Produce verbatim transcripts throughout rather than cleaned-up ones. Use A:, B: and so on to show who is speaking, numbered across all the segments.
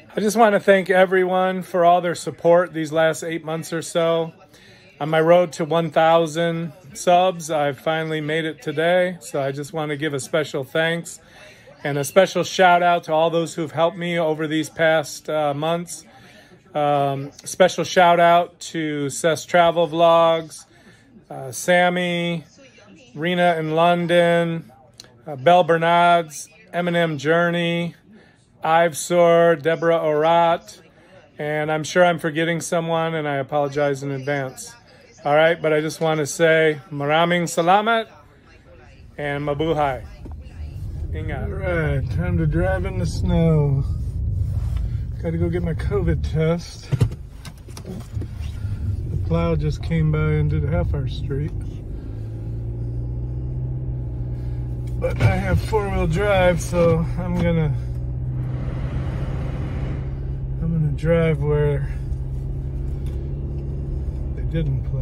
A: I just want to thank everyone for all their support these last eight months or so. On my road to one thousand subs, I've finally made it today. So I just want to give a special thanks and a special shout out to all those who've helped me over these past uh, months. Um, special shout out to Seth's Travel Vlogs, uh, Sammy, Rena in London, uh, Belle Bernards, Eminem Journey, Ivesor, Deborah Orat, and I'm sure I'm forgetting someone, and I apologize in advance. All right, but I just want to say maraming salamat and mabuhay. Ingat. All right, time to drive in the snow. Got to go get my COVID test. The plow just came by and did half our street. But I have four-wheel drive, so I'm gonna I'm gonna drive where they didn't plow.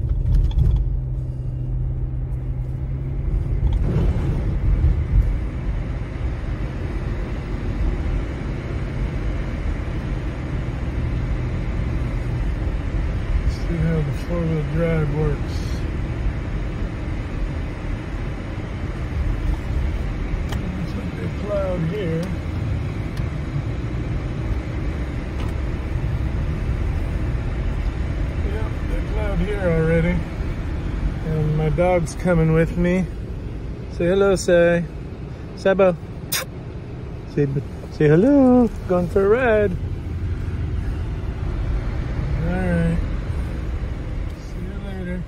A: See how the four-wheel drive works. Plowed here. Yep, they plowed here already. And my dog's coming with me. Say hello, Say. Sabo. Say, say hello. Going for a ride. Alright. See you later.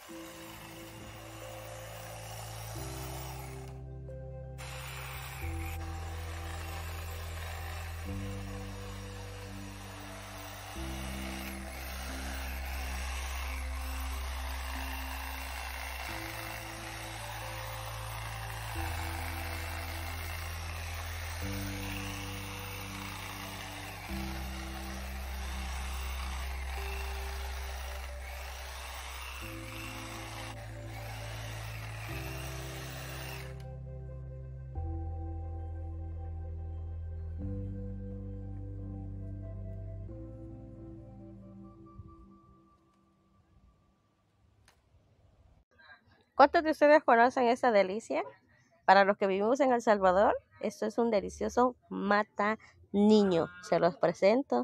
B: ¿Cuántos de ustedes conocen esta delicia? Para los que vivimos en El Salvador, esto es un delicioso mata niño. Se los presento.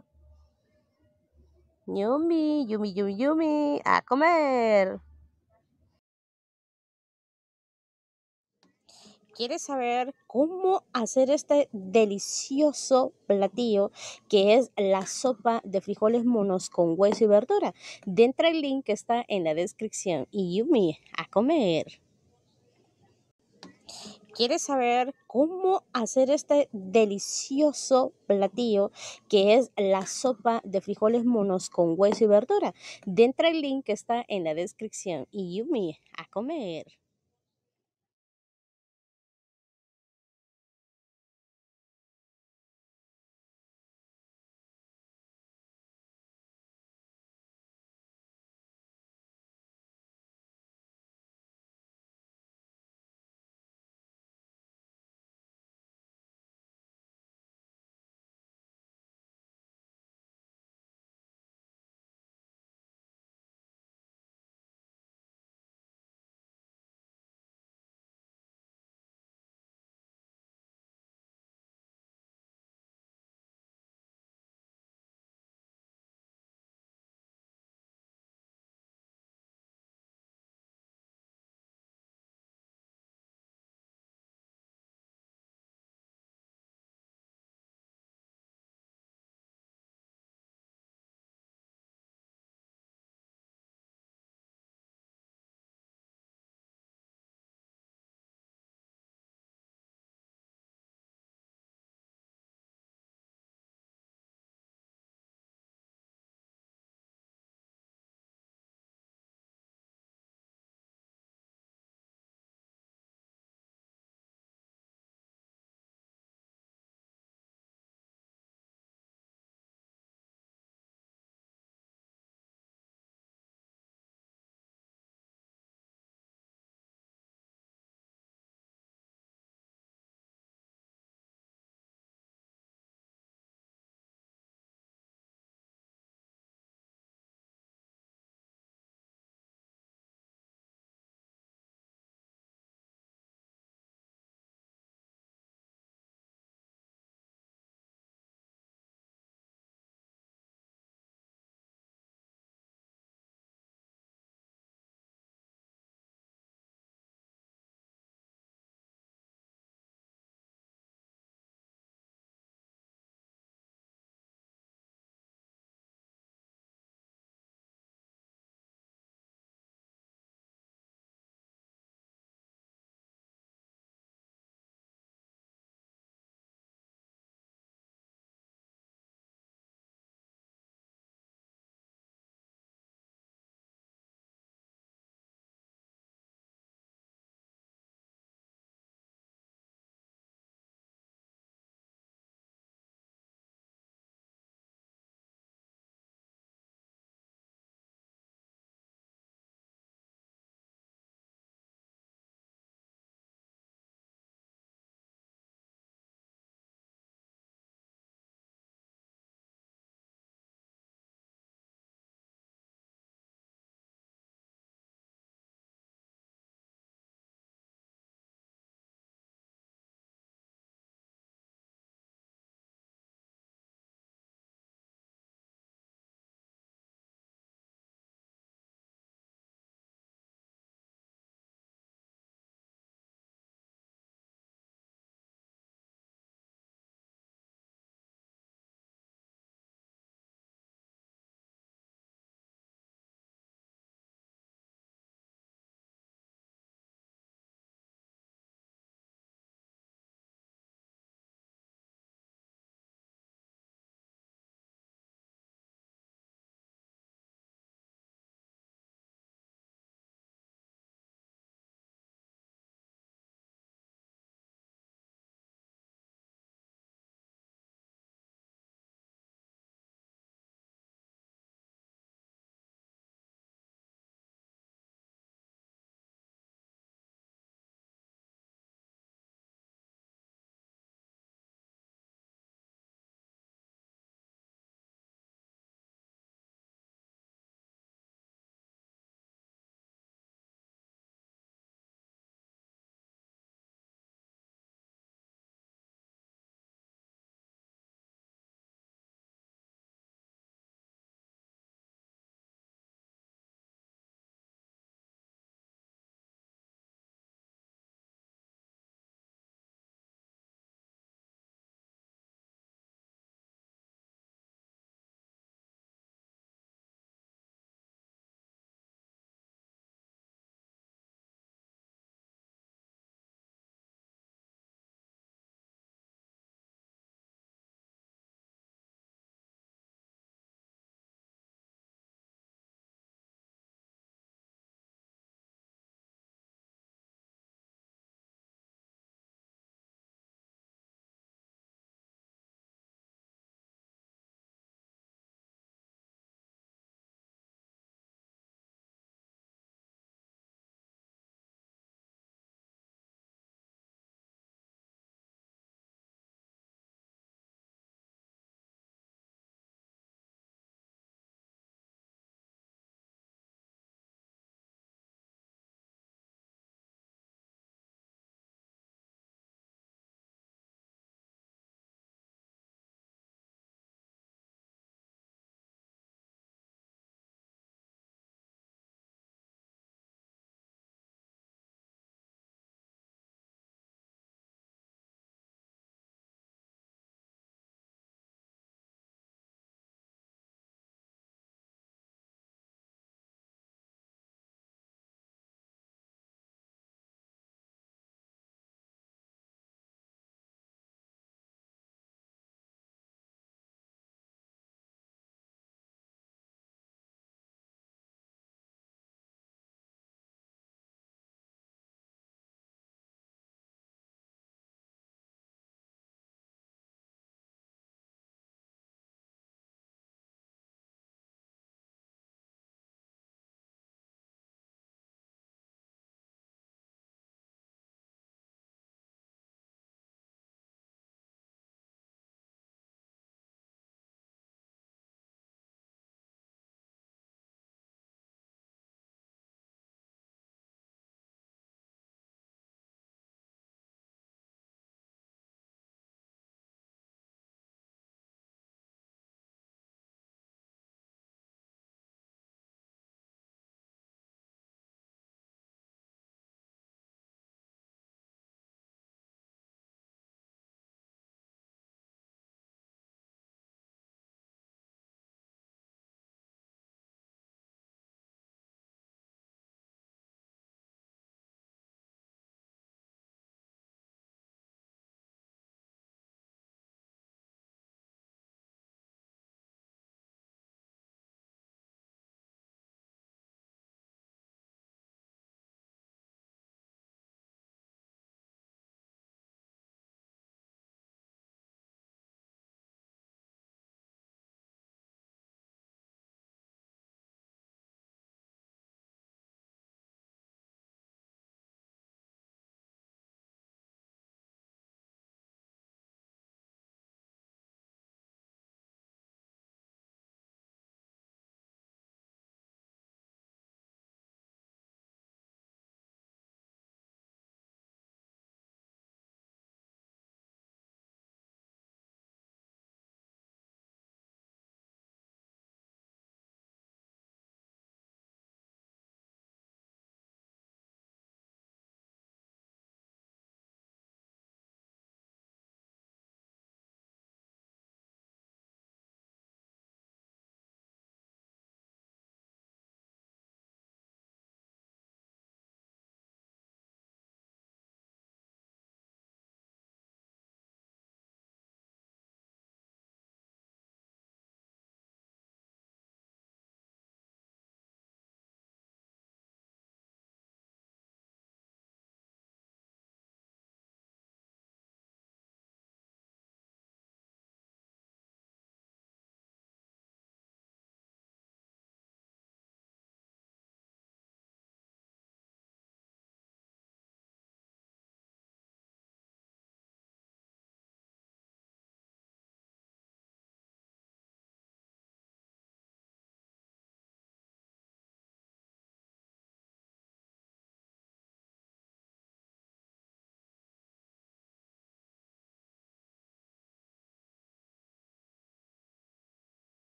B: Yumi, yumi, yumi, yumi. A comer. ¿Quieres saber cómo hacer este delicioso platillo que es la sopa de frijoles monos con hueso y verdura? Dentro el link que está en la descripción. Y Yumi, a comer. ¿Quieres saber cómo hacer este delicioso platillo que es la sopa de frijoles monos con hueso y verdura? Dentro el link que está en la descripción. Y Yumi, a comer.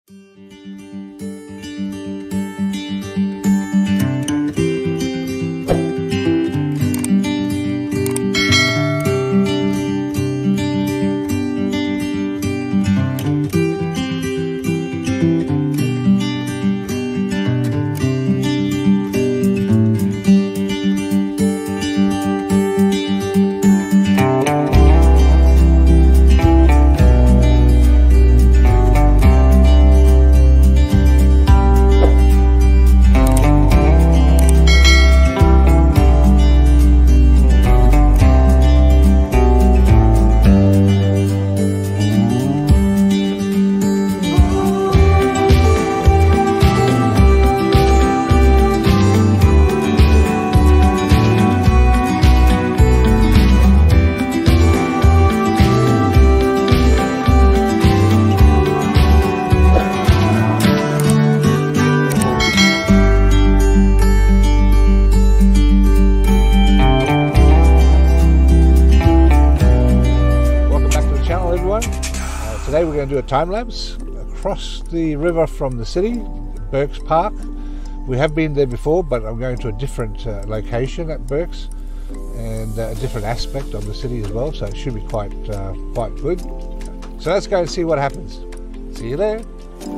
C: Today we're going to do a time lapse across the river from the city, Burke's Park. We have been there before, but I'm going to a different uh, location at Burke's and uh, a different aspect of the city as well, so it should be quite, uh, quite good. So let's go and see what happens. See you there.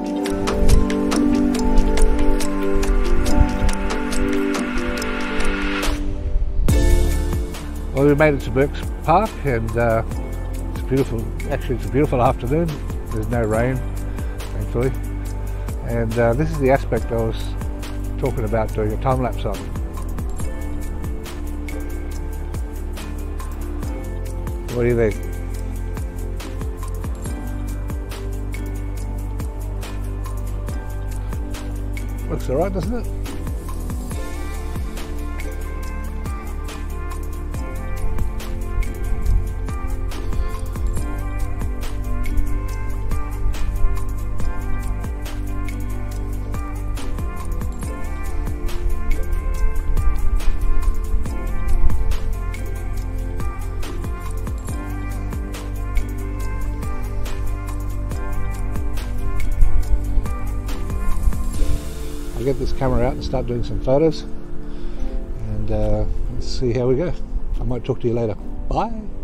C: Well, we made it to Burke's Park and uh, it's beautiful. Actually, it's a beautiful afternoon. There's no rain, thankfully. And uh, this is the aspect I was talking about doing a time lapse on. What do you think? Looks alright, doesn't it? I'll get this camera out and start doing some photos and uh, let's see how we go. I might talk to you later. Bye.